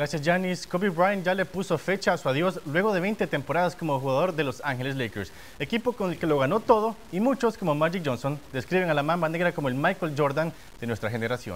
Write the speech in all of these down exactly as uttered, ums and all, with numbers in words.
Gracias, Giannis. Kobe Bryant ya le puso fecha a su adiós luego de veinte temporadas como jugador de Los Ángeles Lakers, equipo con el que lo ganó todo, y muchos, como Magic Johnson, describen a la Mamba Negra como el Michael Jordan de nuestra generación.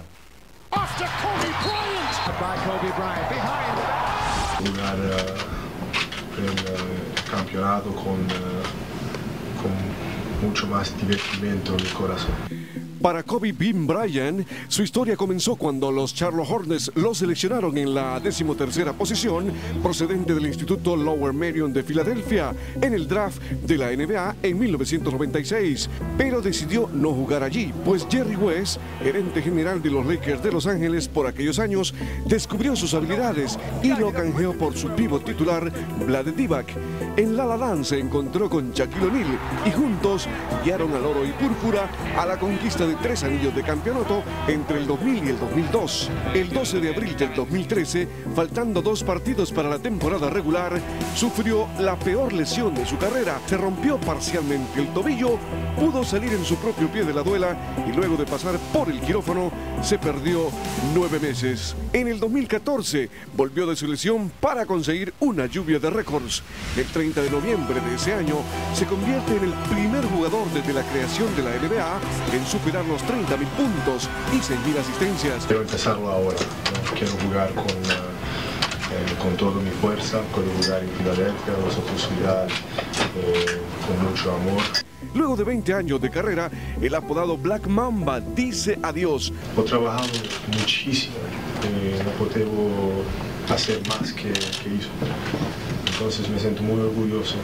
Jugar uh, el uh, campeonato con, uh, con mucho más divertimento en mi corazón. Para Kobe Bean Bryant, su historia comenzó cuando los Charlotte Hornets lo seleccionaron en la decimotercera posición, procedente del Instituto Lower Merion de Filadelfia, en el draft de la N B A en mil novecientos noventa y seis, pero decidió no jugar allí, pues Jerry West, gerente general de los Lakers de Los Ángeles por aquellos años, descubrió sus habilidades y lo canjeó por su pívot titular, Vlade Divac. En La La Land se encontró con Shaquille O'Neal y juntos guiaron al oro y púrpura a la conquista de tres anillos de campeonato entre el dos mil y el dos mil dos. El doce de abril del dos mil trece, faltando dos partidos para la temporada regular, sufrió la peor lesión de su carrera. Se rompió parcialmente el tobillo, pudo salir en su propio pie de la duela y luego de pasar por el quirófano se perdió nueve meses. En el dos mil catorce volvió de su lesión para conseguir una lluvia de récords. El treinta de noviembre de ese año se convierte en el primer jugador desde la creación de la N B A en superar los treinta mil puntos y seis mil asistencias. Quiero empezarlo ahora, ¿no? Quiero jugar con, uh, eh, con toda mi fuerza, quiero jugar en Filadelfia, las oportunidades, eh, con mucho amor. Luego de veinte años de carrera, el apodado Black Mamba dice adiós. He trabajado muchísimo, eh, no puedo hacer más que, que hizo, entonces me siento muy orgulloso.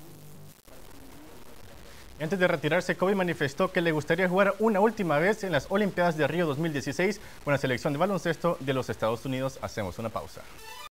Antes de retirarse, Kobe manifestó que le gustaría jugar una última vez en las Olimpiadas de Río dos mil dieciséis con la selección de baloncesto de los Estados Unidos. Hacemos una pausa.